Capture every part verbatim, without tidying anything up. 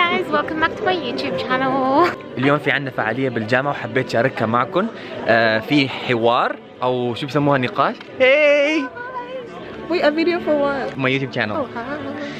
guys, welcome back to my YouTube channel. اليوم في عندنا فعالية بالجامعة وحبيت شاركها معكم. آه في حوار أو شو بسموها نقاش. Hey! Wait, a video for what? My YouTube channel. Oh, hi.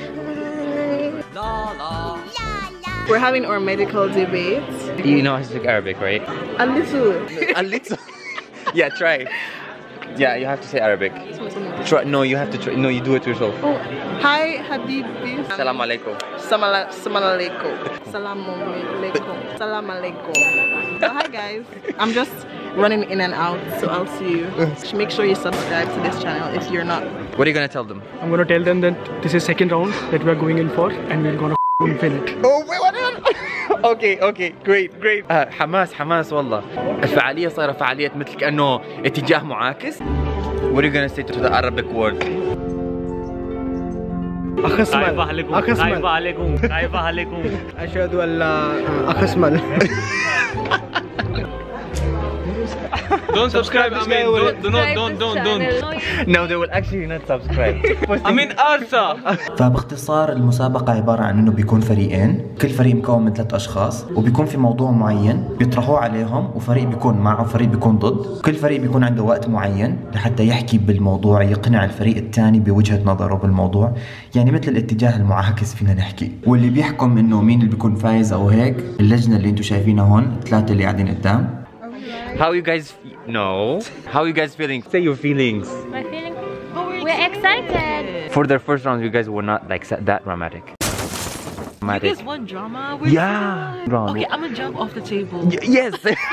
We're having our medical debates. You know how to speak Arabic, right? A little. A little. Yeah, try. Yeah, you have to say Arabic. Try. No, you have to try. No, you do it yourself. Oh, hi, Habibi. Salam alaikum. Samala, salam alaikum. Salam alaikum. Salam alaikum. So hi guys. I'm just running in and out, so I'll see you. Make sure you subscribe to this channel if you're not. What are you gonna tell them? I'm gonna tell them that this is second round that we're going in for, and we're gonna win it. Oh wait, what? Okay, okay, great, great. آه حماس حماس والله. الفعالية صايرة فعالية مثل كأنه اتجاه معاكس. What are you gonna say to the Arabic word? أخسمل. أخسمل. خايفة عليكم. خايفة عليكم. أشهد أن لا أخسمل. Don't subscribe. I mean, don't, do not, don't, don't, don't. No, they will actually not subscribe. I mean, Arsa. فباختصار المسابقة عبارة عن انه بيكون فريقين، كل فريق مكون من ثلاث اشخاص وبيكون في موضوع معين بيطرحوه عليهم، وفريق بيكون معه وفريق بيكون ضد. كل فريق بيكون عنده وقت معين لحتى يحكي بالموضوع، يقنع الفريق الثاني بوجهة نظره بالموضوع، يعني مثل الاتجاه المعاكس فينا نحكي. واللي بيحكم انه مين اللي بيكون فايز او هيك اللجنة اللي انتم شايفينها هون، الثلاثة اللي قاعدين قدام. How you guys? No. How you guys feeling? Say your feelings. My feeling? We're excited. For their first round, you guys were not like that dramatic. You guys want drama? We're Yeah. drama. Okay, I'm gonna jump off the table. Y yes.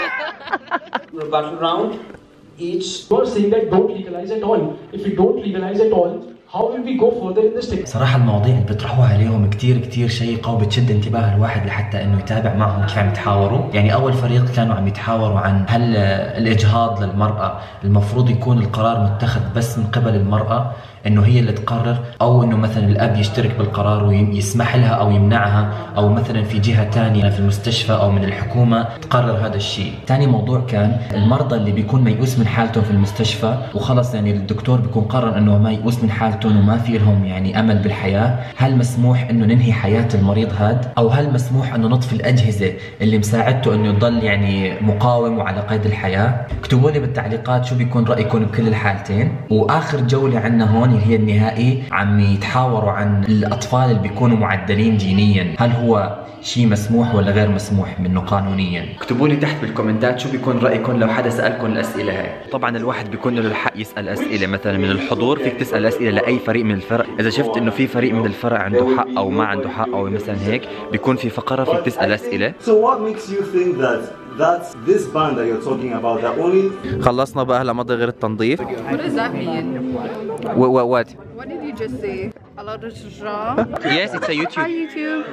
The battle round, each. You are saying that don't legalize at all. If we don't legalize at all, how will we go further in this thing? صراحة المواضيع اللي بيطرحوها عليهم كتير كتير شيقة وبتشد انتباه الواحد لحتى انه يتابع معهم كيف عم يتحاوروا. يعني اول فريق كانوا عم يتحاوروا عن هل الاجهاض للمرأة المفروض يكون القرار متخذ بس من قبل المرأة، انه هي اللي تقرر، او انه مثلا الاب يشترك بالقرار ويسمح لها او يمنعها، او مثلا في جهة تانية في المستشفى او من الحكومة تقرر هذا الشيء. ثاني موضوع كان المرضى اللي بيكون ميؤوس من حالتهم في المستشفى وخلص، يعني الدكتور بيكون قرر انه ما يؤوس من حالتهم وما في لهم يعني امل بالحياة، هل مسموح انه ننهي حياة المريض هذا، او هل مسموح انه نطفي الاجهزة اللي مساعدته انه يضل يعني مقاوم وعلى قيد الحياة؟ اكتبوا لي بالتعليقات شو بيكون رايكم بكل الحالتين. واخر جولة عندنا هون هي النهائي، عم يتحاوروا عن الاطفال اللي بيكونوا معدلين جينيا، هل هو شيء مسموح ولا غير مسموح منه قانونيا؟ اكتبوا لي تحت بالكومنتات شو بيكون رايكم لو حدا سالكم الاسئله هاي. طبعا الواحد بيكون له الحق يسال اسئله، مثلا من الحضور فيك تسال اسئله لاي فريق من الفرق، اذا شفت انه في فريق من الفرق عنده حق او ما عنده حق او مثلا هيك بيكون في فقره فيك تسال اسئله. So what makes you think that that's this band that you're talking about that only? خلصنا بقى، هلا مضى غير التنظيف. What does that mean? What what what? What did you just say? Allah Yes, it's a YouTube. Hi YouTube.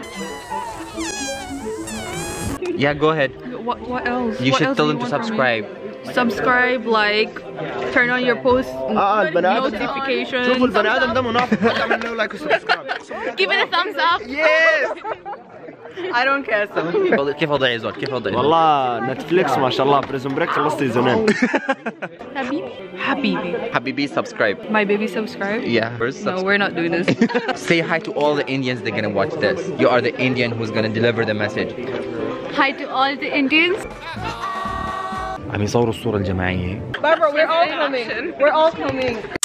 Yeah, go ahead. What what else? You what should else tell do them you to want from subscribe. me? Subscribe, like, turn on your post notifications. شوفوا البني آدم ده منافق، تعمل له لايك وسبسكرايب. Give it a thumbs up. Yes. I don't care. كيف وضعي زول؟ كيف وضعي؟ والله نتفليكس ما شاء الله بريزون بريك خلصت سيزونين. Habibi. Habibi. Habibi, subscribe. My baby subscribe? Yeah. First, No, we're not doing this. say hi to all the Indians that are gonna watch this. You are the Indian who's gonna deliver the message. Hi to all the Indians. عم يصوروا الصورة الجماعية. Barbara, we're all coming. We're all coming.